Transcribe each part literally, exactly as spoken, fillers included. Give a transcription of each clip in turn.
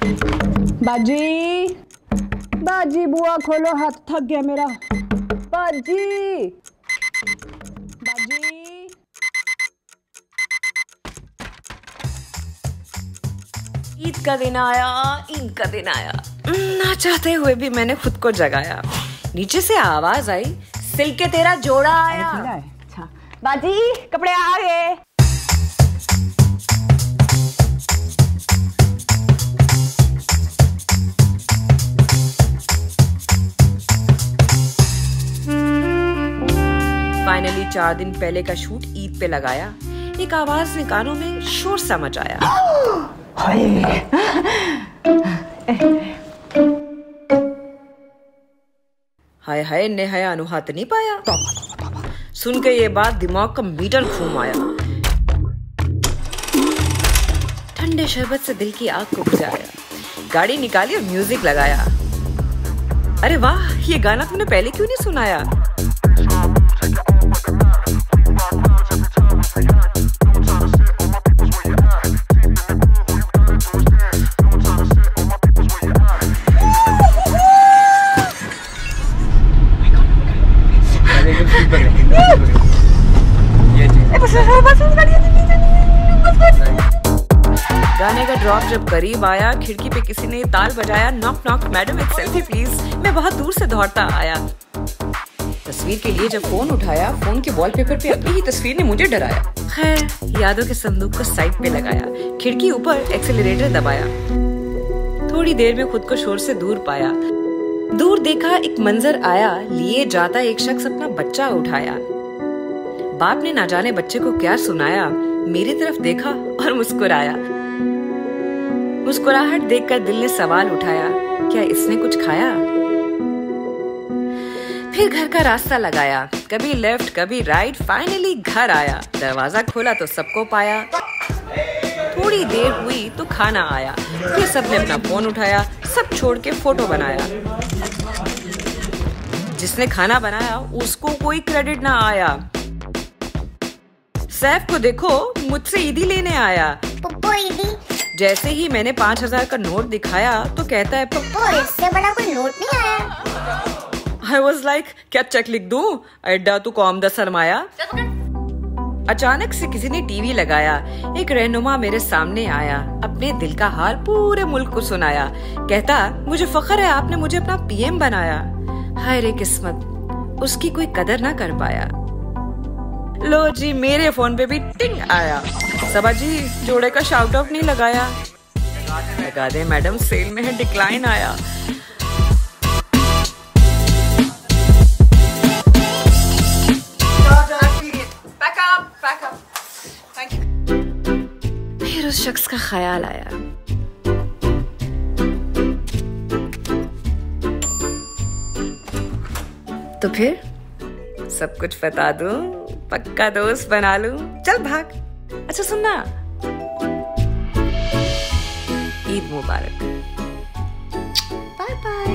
बाजी, बाजी बुआ खोलो, हाथ थक गया मेरा। बाजी, बाजी। ईद का दिन आया, ईद का दिन आया। ना चाहते हुए भी मैंने खुद को जगाया। नीचे से आवाज आई, सिल के तेरा जोड़ा आया। अच्छा बाजी, कपड़े आ गए। फाइनली चार दिन पहले का शूट ईद पे लगाया। एक आवाज ने कानों में शोर सा मचाया। हाय हाय ने हया अनुहात नहीं पाया। सुन के ये बात दिमाग का मीटर घूम आया। ठंडे शरबत से दिल की आग को बुझाया। गाड़ी निकाली और म्यूजिक लगाया। अरे वाह, ये गाना तुमने पहले क्यों नहीं सुनाया? गाने का ड्रॉप जब करीब आया, खिड़की पे किसी ने ताल बजाया। नॉक नॉक, मैडम एक सेल्फी प्लीज। मैं बहुत दूर से दौड़ता आया। तस्वीर के लिए जब फोन उठाया, फोन के वॉलपेपर पे अपनी ही तस्वीर ने मुझे डराया। खैर, यादों के संदूक को साइड पे लगाया। खिड़की ऊपर एक्सेलरेटर दबाया। थोड़ी देर में खुद को शोर से दूर पाया। दूर देखा एक मंजर आया। लिए जाता एक शख्स अपना बच्चा उठाया। बाप ने ना जाने बच्चे को क्या सुनाया। मेरी तरफ देखा और मुस्कुराया। मुस्कुराहट देखकर दिल ने सवाल उठाया, क्या इसने कुछ खाया? फिर घर का रास्ता लगाया, कभी लेफ्ट कभी राइट। फाइनली घर आया। दरवाजा खोला तो सबको पाया। थोड़ी देर हुई तो खाना आया। फिर सबने अपना फोन उठाया। सब छोड़ के फोटो बनाया। जिसने खाना बनाया उसको कोई क्रेडिट ना आया। सैफ को देखो, मुझसे ईदी लेने आया। पप्पू ईदी। जैसे ही मैंने पाँच हजार का नोट दिखाया तो कहता है, पप्पू इससे बड़ा कोई नोट नहीं आया। I was like, क्या चेक लिख दूं? अड्डा तू कौम दा सरमाया। अचानक से किसी ने टीवी लगाया। एक रहनुमा मेरे सामने आया। अपने दिल का हाल पूरे मुल्क को सुनाया। कहता, मुझे फख्र है आपने मुझे अपना पीएम बनाया। हाय रे किस्मत, उसकी कोई कदर ना कर पाया। लो जी, मेरे फोन पे भी टिंग आया। सबा जी, जोड़े का शाउट आउट नहीं लगाया। लगा दे मैडम, सेल में है, डिक्लाइन आया। Back up, back up. Thank you. फिर उस शख्स का ख्याल आया। तो फिर सब कुछ बता दूं, पक्का दोस्त बना लूं। चल भाग। अच्छा सुनना, ईद मुबारक। Bye bye.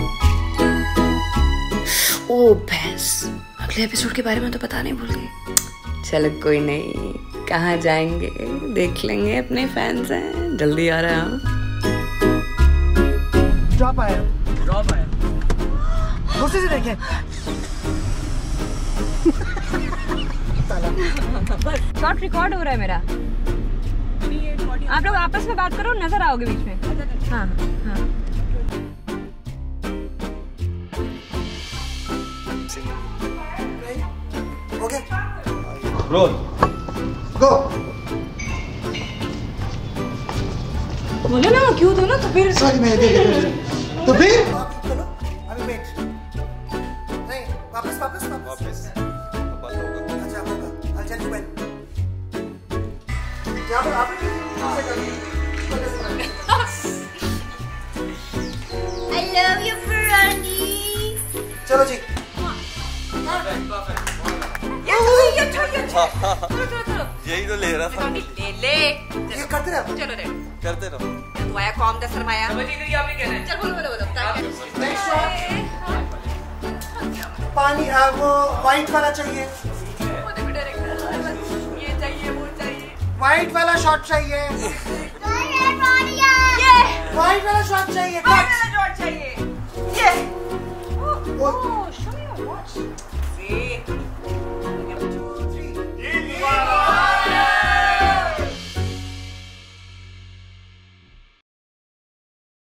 ओ भैंस, अगले एपिसोड के बारे में तो पता नहीं भूल गई। चलो कोई नहीं, कहाँ जाएंगे देख लेंगे। अपने फैंस हैं, जल्दी आ रहा हूँ। ड्रॉप आया, ड्रॉप आया। गुस्से से देखें। शॉट रिकॉर्ड हो रहा है मेरा। आप लोग आपस में बात करो, नजर आओगे बीच में। हाँ हाँ। Okay, roll, go. बोलो ना, क्यों दो ना तो फिर। सॉरी मैं दे दे तो फिर चलो अभी वेट। नहीं, वापस वापस वापस। अच्छा होगा। I'll tell you when. क्या बोल आप? I love you, Ferrari. चलो जी। यही तो ले रहा था। ले ले। ये करते रहो। चलो रे। करते रहो। तू आया कौम दा सरमाया। चल बोलो बोलो बोलो। Next shot. पानी आ, वो व्हाइट वाला चाहिए। ये चाहिए वो चाहिए। व्हाइट वाला शॉट चाहिए। Ferrari. व्हाइट वाला शॉट चाहिए, वाइट कट। वाला शॉट चाहिए। ये। ओह, show me your watch. See.